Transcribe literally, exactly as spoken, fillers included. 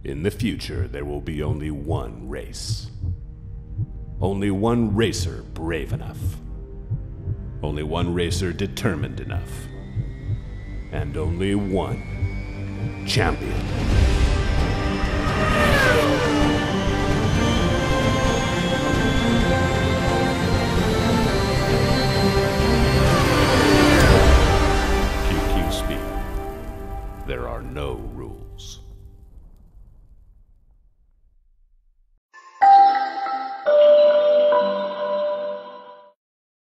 In the future, there will be only one race. Only one racer brave enough. Only one racer determined enough. And only one champion. Q Q Speed. There are no rules.